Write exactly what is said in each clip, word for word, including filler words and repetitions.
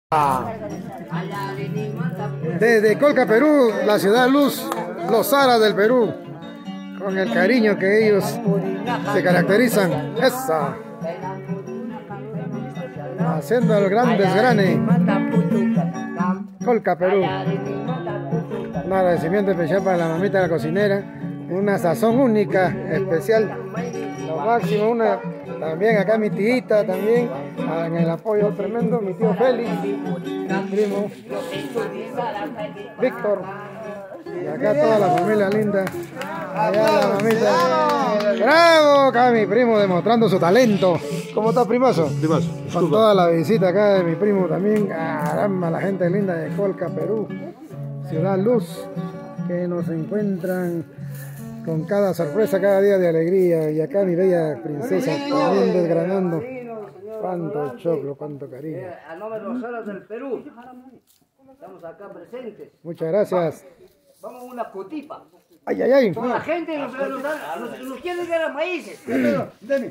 Desde Colca, Perú, la ciudad luz, los aras del Perú, con el cariño que ellos se caracterizan. Esa. Haciendo el gran desgrane. Colca, Perú. Un agradecimiento especial para la mamita de la cocinera. Una sazón única, especial. Lo máximo, una también acá mi tita también en el apoyo tremendo, mi tío Félix, mi primo Víctor, y acá toda la familia linda, allá la mamita, bravo, acá mi primo demostrando su talento. ¿Cómo está, primazo? Primazo. Con toda la visita acá de mi primo también, caramba, la gente linda de Colca, Perú, ciudad luz, que nos encuentran con cada sorpresa, cada día de alegría. Y acá mi bella princesa también desgranando. Cuánto choclo, cuánto cariño. A nombre de los aras del Perú, estamos acá presentes. Muchas gracias. Vamos a una cotipa. Ay, ay, ay. Con la gente nos, nos, nos, nos quiere dar a maíces. Dani,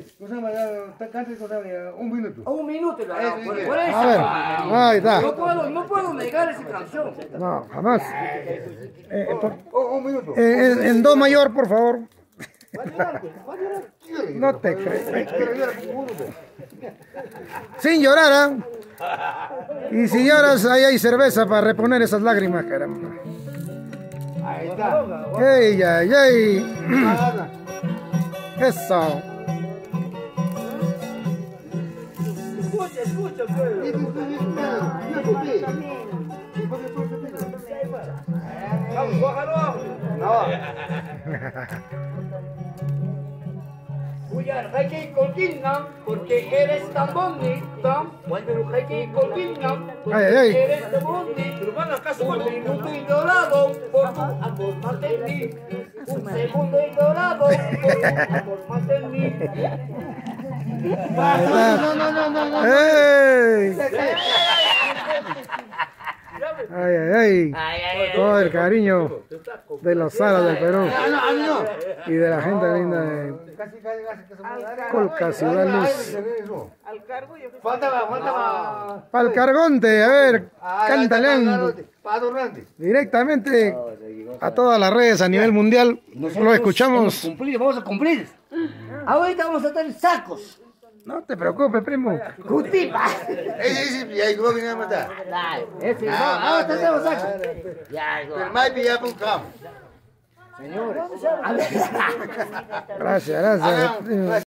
un minuto. Un minuto, la, por, por eso. A ver, ahí está. No puedo, no puedo negar esa canción. No, jamás. Eh, por- Un minuto. eh, en, en do mayor, por favor. No te crees. Sin llorar, ¿ah? Y si lloras, ahí hay cerveza para reponer esas lágrimas, caramba. Ahí está. ¡Ey, ay, ay! ¡Eso! Escucha, escucha, vamos, bájalo. No. Cuya rey colquina, porque eres tan bonita. Cuando rey colquina, porque Ay, ay, ay. eres tan bonita. Un minuto y dorado, por tu amor mantení. Un segundo y dorado, por tu amor mantení. No, no, no, no, no. ¡Ey! Ay, ay, ay. Todo el cariño de los aras del Perú y de la gente linda de Colca, ciudad luz. Falta más, falta más. Para el cargonte, a ver, cántale Para Dorante. directamente a todas las redes a nivel mundial. Lo escuchamos. Cumplir, vamos a cumplir. Ahorita vamos a estar sacos. No te preocupes, primo. Cutipa. Ese, ese, ya, ¿cómo que me matar? Dale, ese, no, ahora tenemos sacos. Ya, Pero más pillar por un campo. señores. A ver. Gracias, gracias.